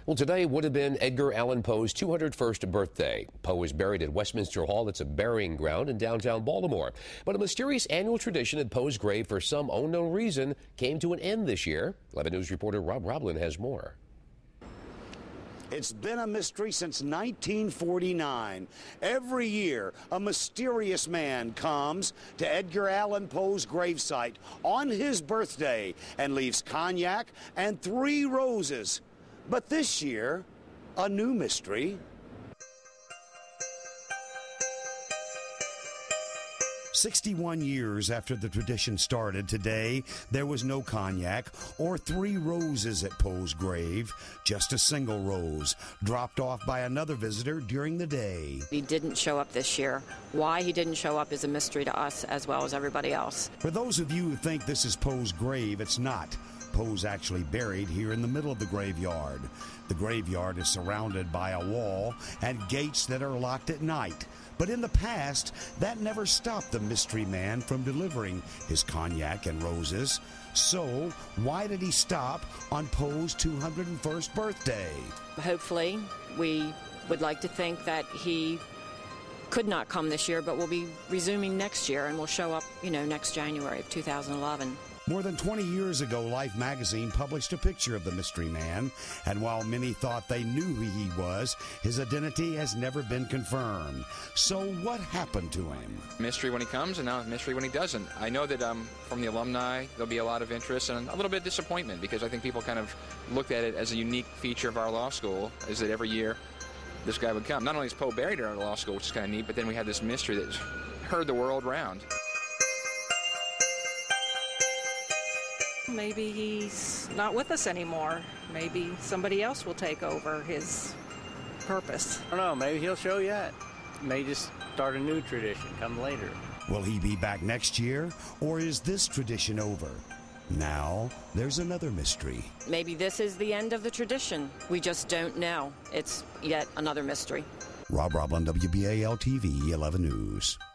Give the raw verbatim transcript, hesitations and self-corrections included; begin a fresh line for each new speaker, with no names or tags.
Well, today would have been Edgar Allan Poe's two hundred first birthday. Poe is buried at Westminster Hall. It's a burying ground in downtown Baltimore. But a mysterious annual tradition at Poe's grave, for some unknown reason, came to an end this year. eleven News reporter Rob Roblin has more.
It's been a mystery since nineteen forty-nine. Every year, a mysterious man comes to Edgar Allan Poe's gravesite on his birthday and leaves cognac and three roses. But this year, a new mystery. sixty-one years after the tradition started, today there was no cognac or three roses at Poe's grave, just a single rose dropped off by another visitor during the day.
He didn't show up this year. Why he didn't show up is a mystery to us as well as everybody else.
For those of you who think this is Poe's grave, it's not. Poe's actually buried here in the middle of the graveyard. The graveyard is surrounded by a wall and gates that are locked at night. But in the past, that never stopped the mystery man from delivering his cognac and roses. So, why did he stop on Poe's two hundred first birthday?
Hopefully, we would like to think that he could not come this year, but will be resuming next year and will show up, you know, next January of two thousand eleven.
More than twenty years ago, Life magazine published a picture of the mystery man, and while many thought they knew who he was, his identity has never been confirmed. So what happened to him?
Mystery when he comes, and now mystery when he doesn't. I know that um, from the alumni, there'll be a lot of interest and a little bit of disappointment, because I think people kind of looked at it as a unique feature of our law school, is that every year this guy would come. Not only is Poe buried at our law school, which is kind of neat, but then we had this mystery that heard the world round.
Maybe he's not with us anymore. Maybe somebody else will take over his purpose.
I don't know, maybe he'll show yet. May just start a new tradition, come later.
Will he be back next year, or is this tradition over? Now, there's another mystery.
Maybe this is the end of the tradition. We just don't know. It's yet another mystery.
Rob Roblin, W B A L T V, eleven News.